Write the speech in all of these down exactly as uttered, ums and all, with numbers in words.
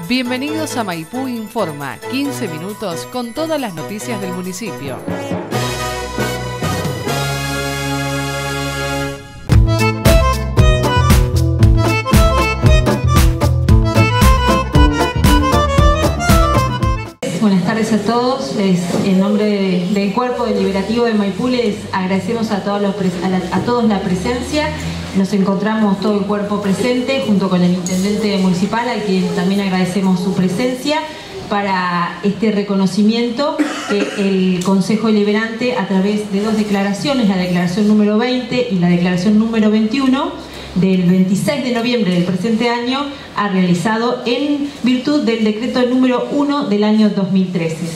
Bienvenidos a Maipú Informa, quince minutos con todas las noticias del municipio. Buenas tardes a todos. Les, en nombre de, del Cuerpo Deliberativo de Maipú les agradecemos a todos, los, a, la, a todos la presencia. Nos encontramos todo el cuerpo presente junto con el intendente municipal, al quien también agradecemos su presencia para este reconocimiento que el Consejo Deliberante, a través de dos declaraciones, la declaración número veinte y la declaración número veintiuno, del veintiséis de noviembre del presente año, ha realizado en virtud del decreto número uno del año dos mil trece.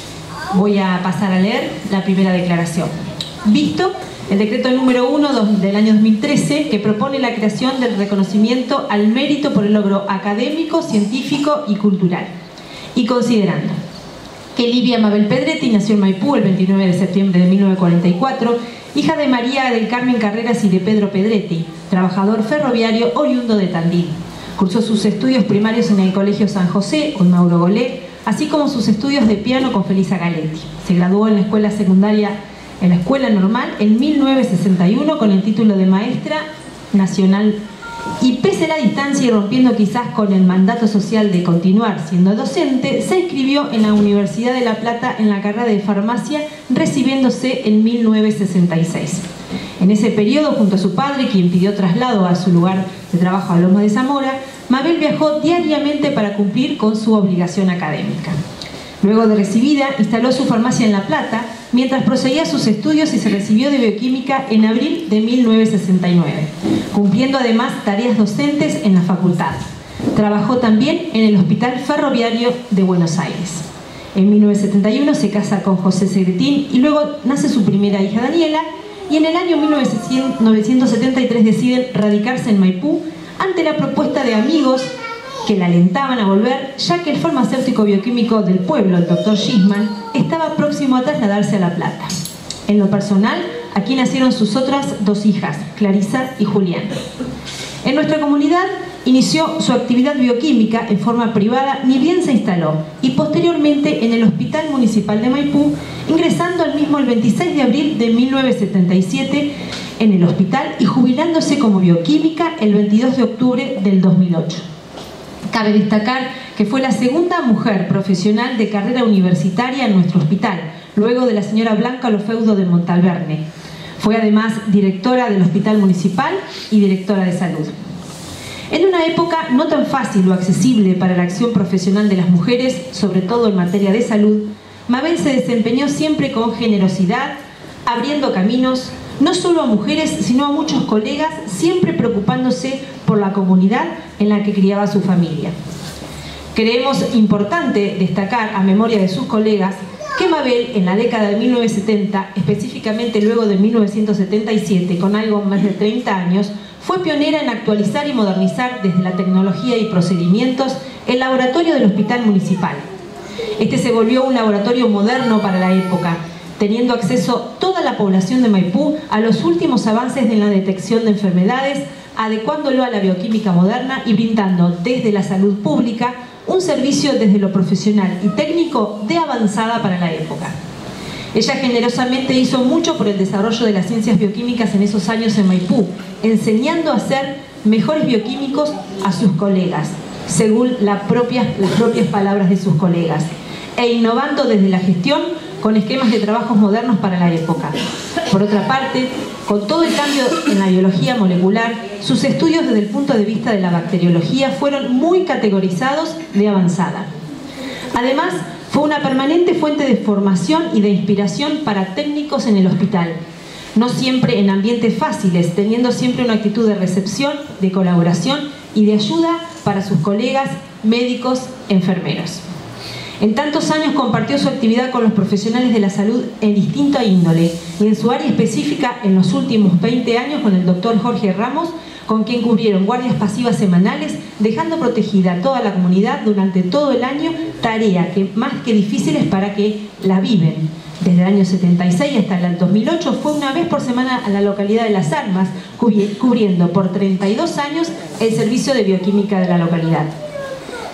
Voy a pasar a leer la primera declaración. Visto el decreto número uno del año dos mil trece, que propone la creación del reconocimiento al mérito por el logro académico, científico y cultural. Y considerando que Livia Mabel Pedretti nació en Maipú el veintinueve de septiembre de mil novecientos cuarenta y cuatro, hija de María del Carmen Carreras y de Pedro Pedretti, trabajador ferroviario oriundo de Tandil. Cursó sus estudios primarios en el Colegio San José con Mauro Golé, así como sus estudios de piano con Felisa Galetti. Se graduó en la escuela secundaria en la Escuela Normal en mil novecientos sesenta y uno con el título de Maestra Nacional, y pese a la distancia y rompiendo quizás con el mandato social de continuar siendo docente, se inscribió en la Universidad de La Plata en la carrera de farmacia, recibiéndose en mil novecientos sesenta y seis. En ese periodo, junto a su padre, quien pidió traslado a su lugar de trabajo a Loma de Zamora, Mabel viajó diariamente para cumplir con su obligación académica. Luego de recibida, instaló su farmacia en La Plata, mientras proseguía sus estudios y se recibió de bioquímica en abril de mil novecientos sesenta y nueve, cumpliendo además tareas docentes en la facultad. Trabajó también en el Hospital Ferroviario de Buenos Aires. En mil novecientos setenta y uno se casa con José Segretín y luego nace su primera hija Daniela, y en el año mil novecientos setenta y tres deciden radicarse en Maipú ante la propuesta de amigos que la alentaban a volver, ya que el farmacéutico bioquímico del pueblo, el doctor Gisman, estaba próximo a trasladarse a La Plata. En lo personal, aquí nacieron sus otras dos hijas, Clarisa y Juliana. En nuestra comunidad inició su actividad bioquímica en forma privada, ni bien se instaló, y posteriormente en el Hospital Municipal de Maipú, ingresando al mismo el veintiséis de abril de mil novecientos setenta y siete en el hospital y jubilándose como bioquímica el veintidós de octubre del dos mil ocho. Cabe destacar que fue la segunda mujer profesional de carrera universitaria en nuestro hospital, luego de la señora Blanca Lofeudo de Montalverne. Fue además directora del Hospital Municipal y directora de Salud. En una época no tan fácil o accesible para la acción profesional de las mujeres, sobre todo en materia de salud, Mabel se desempeñó siempre con generosidad, abriendo caminos, no solo a mujeres, sino a muchos colegas, siempre preocupándose por la comunidad en la que criaba su familia. Creemos importante destacar, a memoria de sus colegas, que Mabel, en la década de mil novecientos setenta, específicamente luego de mil novecientos setenta y siete, con algo más de treinta años, fue pionera en actualizar y modernizar desde la tecnología y procedimientos el laboratorio del Hospital Municipal. Este se volvió un laboratorio moderno para la época, teniendo acceso toda la población de Maipú a los últimos avances en la detección de enfermedades, adecuándolo a la bioquímica moderna y brindando desde la salud pública un servicio desde lo profesional y técnico de avanzada para la época. Ella generosamente hizo mucho por el desarrollo de las ciencias bioquímicas en esos años en Maipú, enseñando a ser mejores bioquímicos a sus colegas, según la propia, las propias palabras de sus colegas, e innovando desde la gestión con esquemas de trabajos modernos para la época. Por otra parte, con todo el cambio en la biología molecular, sus estudios desde el punto de vista de la bacteriología fueron muy categorizados de avanzada. Además, fue una permanente fuente de formación y de inspiración para técnicos en el hospital, no siempre en ambientes fáciles, teniendo siempre una actitud de recepción, de colaboración y de ayuda para sus colegas, médicos, enfermeros. En tantos años compartió su actividad con los profesionales de la salud en distinta índole y en su área específica en los últimos veinte años con el doctor Jorge Ramos, con quien cubrieron guardias pasivas semanales, dejando protegida a toda la comunidad durante todo el año, tarea que más que difíciles para que la viven. Desde el año setenta y seis hasta el dos mil ocho fue una vez por semana a la localidad de Las Armas, cubriendo por treinta y dos años el servicio de bioquímica de la localidad.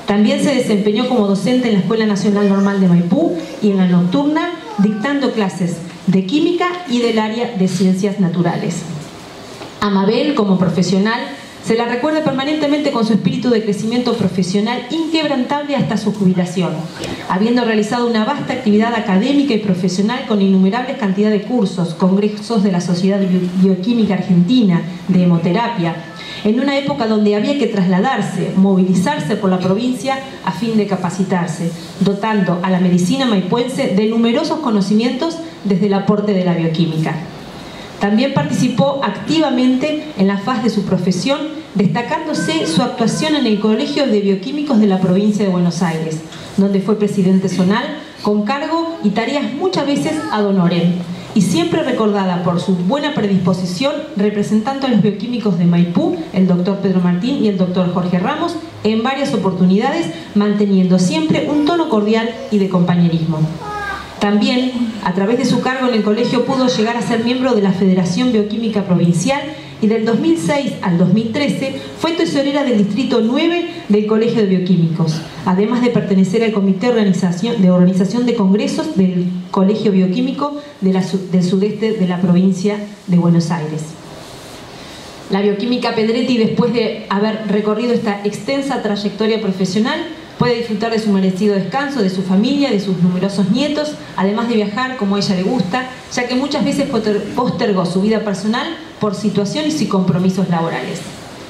También se desempeñó como docente en la Escuela Nacional Normal de Maipú y en la nocturna, dictando clases de química y del área de ciencias naturales. A Mabel, como profesional, se la recuerda permanentemente con su espíritu de crecimiento profesional inquebrantable hasta su jubilación, habiendo realizado una vasta actividad académica y profesional con innumerables cantidad de cursos, congresos de la Sociedad Bioquímica Argentina, de hemoterapia, en una época donde había que trasladarse, movilizarse por la provincia a fin de capacitarse, dotando a la medicina maipuense de numerosos conocimientos desde el aporte de la bioquímica. También participó activamente en la faz de su profesión, destacándose su actuación en el Colegio de Bioquímicos de la provincia de Buenos Aires, donde fue presidente zonal, con cargo y tareas muchas veces ad honorem, y siempre recordada por su buena predisposición representando a los bioquímicos de Maipú, el doctor Pedro Martín y el doctor Jorge Ramos, en varias oportunidades, manteniendo siempre un tono cordial y de compañerismo. También, a través de su cargo en el colegio, pudo llegar a ser miembro de la Federación Bioquímica Provincial y del dos mil seis al dos mil trece fue tesorera del Distrito nueve del Colegio de Bioquímicos, además de pertenecer al Comité de Organización de, organización de Congresos del Colegio Bioquímico de la, del Sudeste de la provincia de Buenos Aires. La bioquímica Pedretti, después de haber recorrido esta extensa trayectoria profesional, puede disfrutar de su merecido descanso, de su familia, de sus numerosos nietos, además de viajar como a ella le gusta, ya que muchas veces postergó su vida personal por situaciones y compromisos laborales.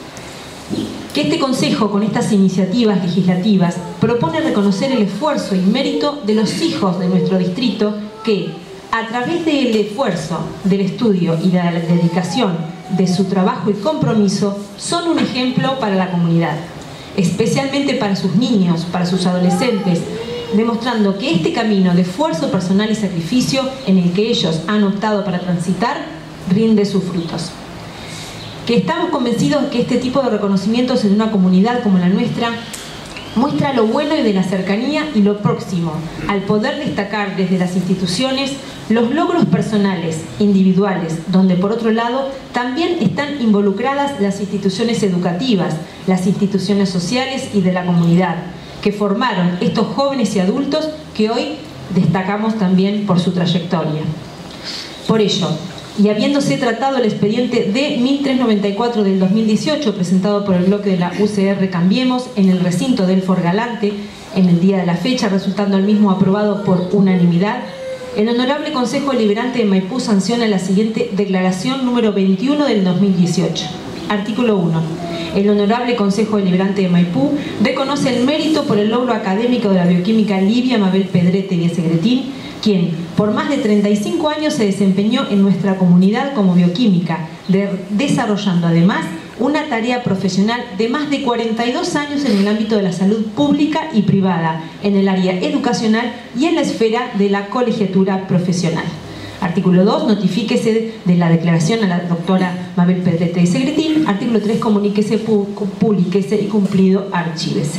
Que este Consejo, con estas iniciativas legislativas, propone reconocer el esfuerzo y mérito de los hijos de nuestro distrito que, a través del esfuerzo, del estudio y de la dedicación de su trabajo y compromiso, son un ejemplo para la comunidad, especialmente para sus niños, para sus adolescentes, demostrando que este camino de esfuerzo personal y sacrificio en el que ellos han optado para transitar rinde sus frutos. Que estamos convencidos que este tipo de reconocimientos en una comunidad como la nuestra muestra lo bueno y de la cercanía y lo próximo, al poder destacar desde las instituciones los logros personales, individuales, donde por otro lado también están involucradas las instituciones educativas, las instituciones sociales y de la comunidad, que formaron estos jóvenes y adultos que hoy destacamos también por su trayectoria. Por ello, y habiéndose tratado el expediente D mil trescientos noventa y cuatro del dos mil dieciocho, presentado por el bloque de la U C R Cambiemos en el recinto del Forgalante en el día de la fecha, resultando el mismo aprobado por unanimidad, el Honorable Consejo Deliberante de Maipú sanciona la siguiente declaración número veintiuno del dos mil dieciocho. Artículo uno. El Honorable Consejo Deliberante de Maipú reconoce el mérito por el logro académico de la bioquímica Livia Mabel Pedretti de Segretín, quien por más de treinta y cinco años se desempeñó en nuestra comunidad como bioquímica, de, desarrollando además una tarea profesional de más de cuarenta y dos años en el ámbito de la salud pública y privada, en el área educacional y en la esfera de la colegiatura profesional. Artículo dos. Notifíquese de la declaración a la doctora Mabel Pedretti de Segretín. Artículo tres. Comuníquese, publiquese y cumplido, archívese.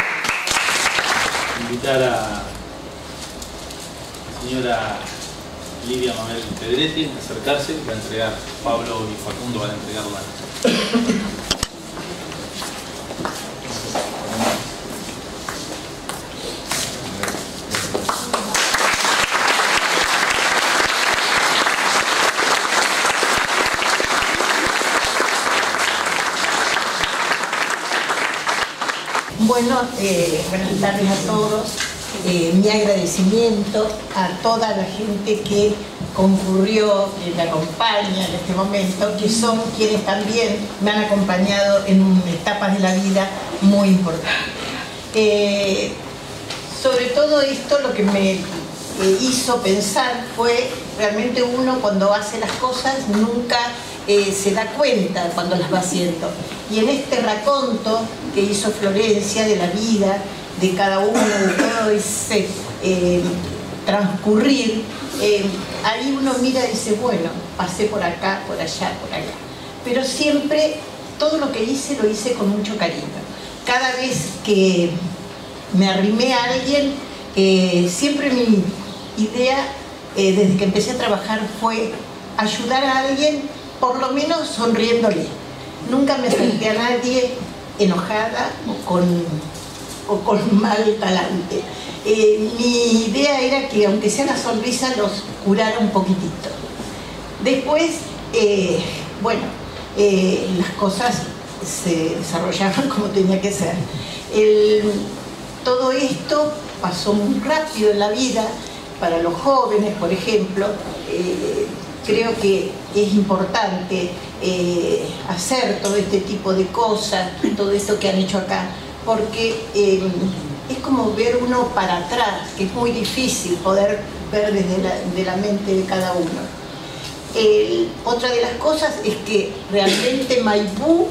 Invitar a señora Livia Mabel Pedretti a acercarse, va a entregar, Pablo y Facundo van a entregarla. Bueno, eh, buenas tardes a todos. Eh, mi agradecimiento a toda la gente que concurrió, que me acompaña en este momento, que son quienes también me han acompañado en etapas de la vida muy importantes. Eh, sobre todo esto, lo que me eh, hizo pensar fue realmente uno cuando hace las cosas nunca eh, se da cuenta cuando las va haciendo. Y en este raconto que hizo Florencia de la vida de cada uno, de todo ese eh, transcurrir, eh, ahí uno mira y dice, bueno, pasé por acá, por allá, por allá. Pero siempre, todo lo que hice, lo hice con mucho cariño. Cada vez que me arrimé a alguien, eh, siempre mi idea, eh, desde que empecé a trabajar, fue ayudar a alguien, por lo menos sonriéndole. Nunca me acerqué a nadie enojada o con... o con mal talante. Eh, mi idea era que aunque sea la sonrisa los curara un poquitito. Después, eh, bueno, eh, las cosas se desarrollaban como tenía que ser. El, todo esto pasó muy rápido en la vida. Para los jóvenes, por ejemplo, eh, creo que es importante eh, hacer todo este tipo de cosas, todo esto que han hecho acá, porque eh, es como ver uno para atrás, que es muy difícil poder ver desde la, de la mente de cada uno. El, otra de las cosas es que realmente Maipú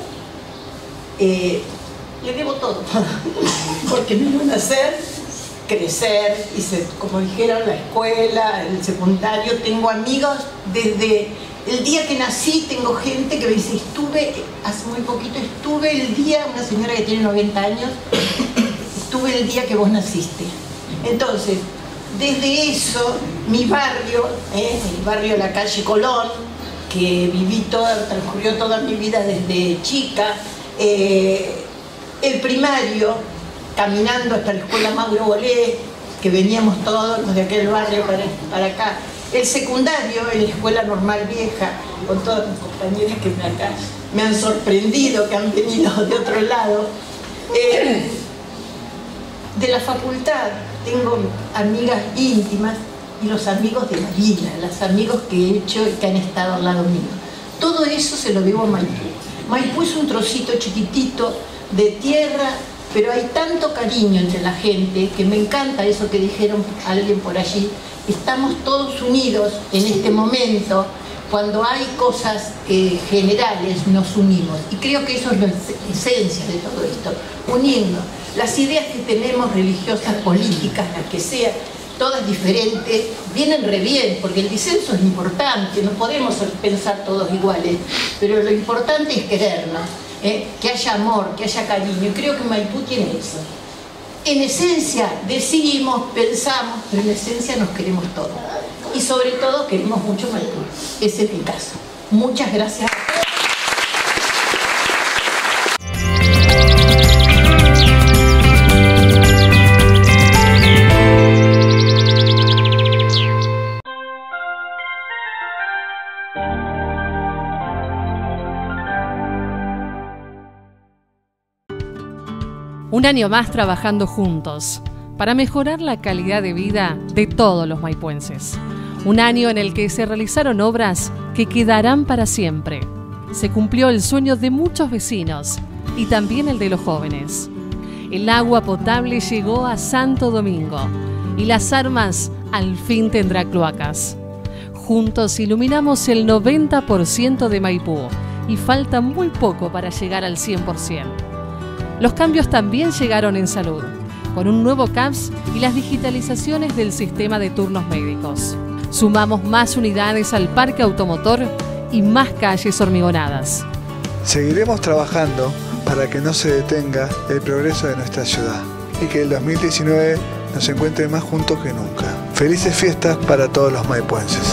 eh, le debo todo, porque me iban a hacer crecer, y se, como dijeron, la escuela, el secundario. Tengo amigos desde el día que nací, tengo gente que me dice, estuve, hace muy poquito, estuve el día, una señora que tiene noventa años, estuve el día que vos naciste. Entonces, desde eso, mi barrio, eh, el barrio de la calle Colón, que viví toda, transcurrió toda mi vida desde chica, eh, el primario, caminando hasta la escuela Mauro Bolé, que veníamos todos los de aquel barrio para, para acá. El secundario, en la escuela normal vieja, con todas mis compañeras que me, acá, me han sorprendido, que han venido de otro lado. Eh, de la facultad, tengo amigas íntimas y los amigos de la vida, los amigos que he hecho y que han estado al lado mío. Todo eso se lo debo a Maipú. Maipú es un trocito chiquitito de tierra, pero hay tanto cariño entre la gente que me encanta eso que dijeron alguien por allí. Estamos todos unidos en este momento. Cuando hay cosas eh, generales nos unimos, y creo que eso es la esencia de todo esto, unirnos. Las ideas que tenemos, religiosas, políticas, las que sean, todas diferentes, vienen re bien, porque el disenso es importante, no podemos pensar todos iguales, pero lo importante es querernos. Eh, que haya amor, que haya cariño, y creo que Maipú tiene eso. En esencia decimos, pensamos, pero en esencia nos queremos todos, y sobre todo queremos mucho Maipú. Ese es mi caso. Muchas gracias. Un año más trabajando juntos para mejorar la calidad de vida de todos los maipuenses. Un año en el que se realizaron obras que quedarán para siempre. Se cumplió el sueño de muchos vecinos y también el de los jóvenes. El agua potable llegó a Santo Domingo y Las Armas al fin tendrá cloacas. Juntos iluminamos el noventa por ciento de Maipú y falta muy poco para llegar al cien por ciento. Los cambios también llegaron en salud, con un nuevo C A P S y las digitalizaciones del sistema de turnos médicos. Sumamos más unidades al parque automotor y más calles hormigonadas. Seguiremos trabajando para que no se detenga el progreso de nuestra ciudad y que el dos mil diecinueve nos encuentre más juntos que nunca. Felices fiestas para todos los maipuenses.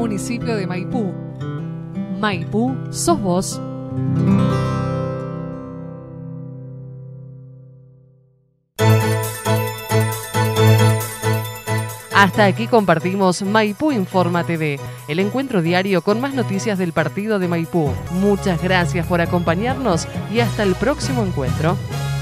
municipio de Maipú. Maipú, sos vos. Hasta aquí compartimos Maipú Informa T V, el encuentro diario con más noticias del partido de Maipú. Muchas gracias por acompañarnos y hasta el próximo encuentro.